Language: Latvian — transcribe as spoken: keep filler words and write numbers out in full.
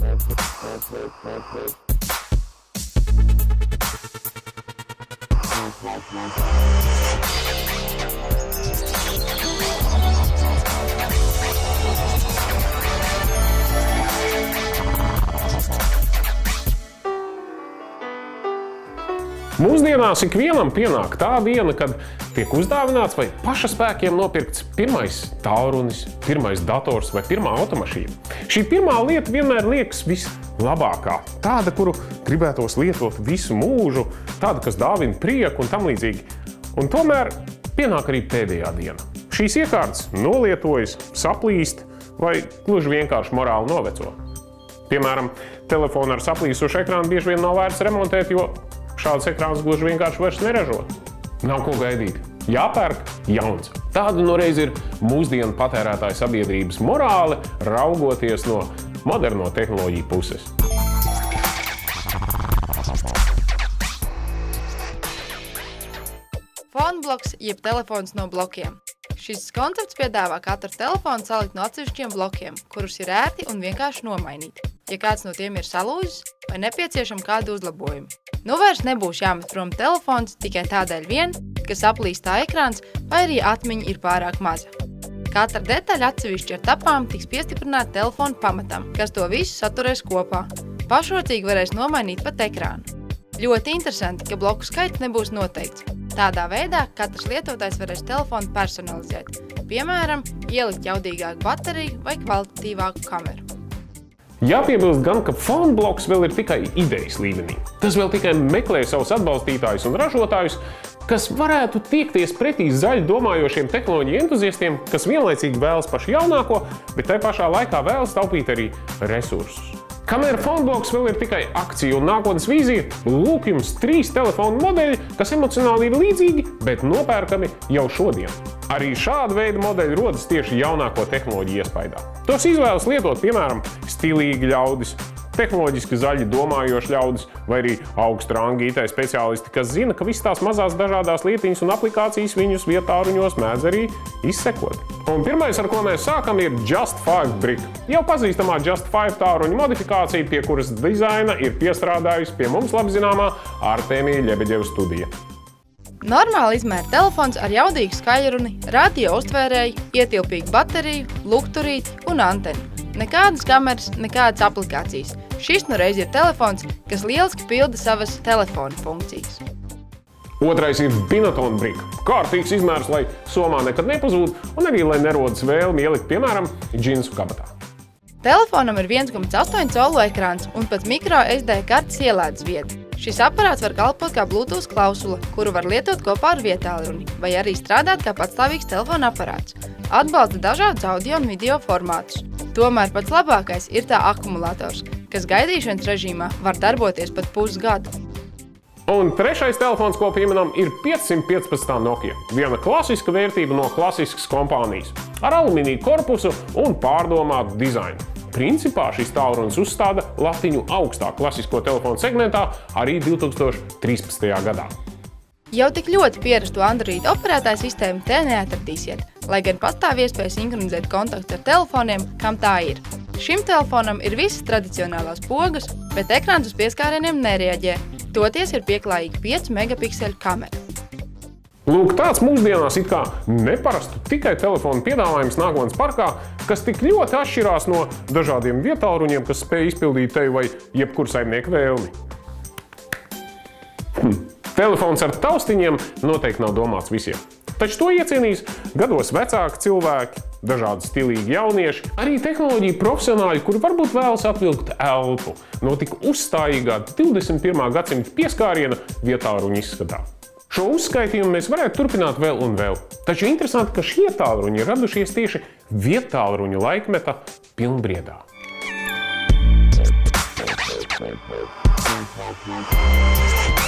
Mūsdienās ikvienam pienāk tā diena, kad tiek uzdāvināts vai paša spēkiem nopirkts pirmais tālrunis, pirmais dators vai pirmā automašīna. Šī pirmā lieta vienmēr liekas vislabākā, tāda, kuru gribētos lietot visu mūžu, tāda, kas dāvina prieku un tam līdzīgi. Un tomēr pienāk arī pēdējā diena. Šīs iekārtas nolietojas, saplīst vai gluži vienkārši morāli noveco. Piemēram, telefonu ar saplīsušu ekrānu bieži vien nav vērts remontēt, jo šāds ekrāns gluži vienkārši vairs neražo. Nav ko gaidīt. Jāpērk jauns. Tāda noreiz ir mūsdienu patērētāju sabiedrības morāle, raugoties no moderno tehnoloģiju puses. Fonbloks jeb telefons no blokiem. Šis koncepts piedāvā katru telefonu salikt no atsevišķiem blokiem, kurus ir ērti un vienkārši nomainīt, ja kāds no tiem ir salūzis vai nepieciešama kāda uzlabojuma. Nu vairs nebūs jāmet prom telefons tikai tādēļ vien, ka saplīst tā ekrāns vai arī atmiņa ir pārāk maza. Katra detaļa atsevišķi ar tapām tiks piestiprināta telefona pamatam, kas to visu saturēs kopā. Pašrocīgi varēs nomainīt pat ekrānu. Ļoti interesanti, ka bloku skaits nebūs noteikts. Tādā veidā katrs lietotājs varēs telefonu personalizēt, piemēram, ielikt jaudīgāku bateriju vai kvalitatīvāku kameru. Jāpiebilst gan, ka Fonbloks vēl ir tikai idejas līmenī. Tas vēl tikai meklē savus atbalstītājus un ražotājus, kas varētu tiekties pretī zaļi domājošiem tehnoloģiju entuziastiem, kas vienlaicīgi vēlas pašu jaunāko, bet tai pašā laikā vēlas taupīt arī resursus. Kamēr Fonbloks vēl ir tikai akcija un nākotnes vīzija, lūk jums trīs telefonu modeļi, kas emocionāli ir līdzīgi, bet nopērkami jau šodien. Arī šāda veida modeļi rodas tieši jaunāko tehnoloģiju iespaidā. Tos izvēlas lietot, piemēram, stilīgi ļaudis, tehnoloģiski zaļi domājoši ļaudis vai arī augsta ranga I T speciālisti, kas zina, ka visas tās mazās dažādās lietiņas un aplikācijas viņus vietāruņos mēdz arī izsekot. Un pirmais, ar ko mēs sākam, ir Just five Brick. Jau pazīstamā Just five tāruņa modifikācija, pie kuras dizaina ir piestrādājusi pie mums labi zināmā Artēmija Ļebeģeva studija. Normāli izmēra telefons ar jaudīgu skaļruni, radio uztvērēju, ietilpīgu bateriju, lukturīti un antenu. Nekādas kameras, nekādas aplikācijas. Šis nu reiz ir telefons, kas lieliski pilda savas telefona funkcijas. Otrais ir Binaton Brick. Kārtīgs izmērs, lai somā nekad nepazūd un arī, lai nerodas vēlmi ielikt, piemēram, džinsu kabatā. Telefonam ir viens komats astoņi colu ekrāns un pat micro S D kartes ielādes vieta. Šis aparāts var kalpot kā Bluetooth klausula, kuru var lietot kopā ar vietālruni, vai arī strādāt kā patstāvīgs telefona aparāts. Atbalsta dažādus audio un video formātus. Tomēr pats labākais ir tā akumulators, kas gaidīšanas režīmā var darboties pat pusgadu. Un trešais telefons, ko pieminam, ir piecsimt piecpadsmitā Nokia. Viena klasiska vērtība no klasiskas kompānijas, ar alumīnija korpusu un pārdomātu dizainu. Principā šis tālrunis uzstāda latiņu augstā klasisko telefonu segmentā arī divi tūkstoši trīspadsmitajā gadā. Jau tik ļoti pierasto Android operētāju sistēmu te neatradīsiet, lai gan pastāv iespēja sinhronizēt kontaktus ar telefoniem, kam tā ir. Šim telefonam ir visas tradicionālās pogas, bet ekrāns uz pieskārieniem nereaģē. Toties ir pieklājīga piecu megapikseļu kamera. Lūk, tāds mūsdienās it kā neparastu tikai telefonu piedāvājums nākotnes parkā, kas tik ļoti atšķirās no dažādiem vietālruņiem, kas spēj izpildīt tevi vai jebkuru saimnieku vēlmi. Hm. Telefons ar taustiņiem noteikti nav domāts visiem. Taču to iecienīs gados vecāki cilvēki, dažādi stilīgi jaunieši, arī tehnoloģiju profesionāļi, kuri varbūt vēlas atvilkt elpu no tik uzstājīgā divdesmit pirmā gadsimta pieskāriena vietālruņa izskatā. Šo uzskaitījumu mēs varētu turpināt vēl un vēl. Taču interesanti, ka šie tālruņi ir radušies tieši vietālruņu laikmeta pilnbriedā. Thank you.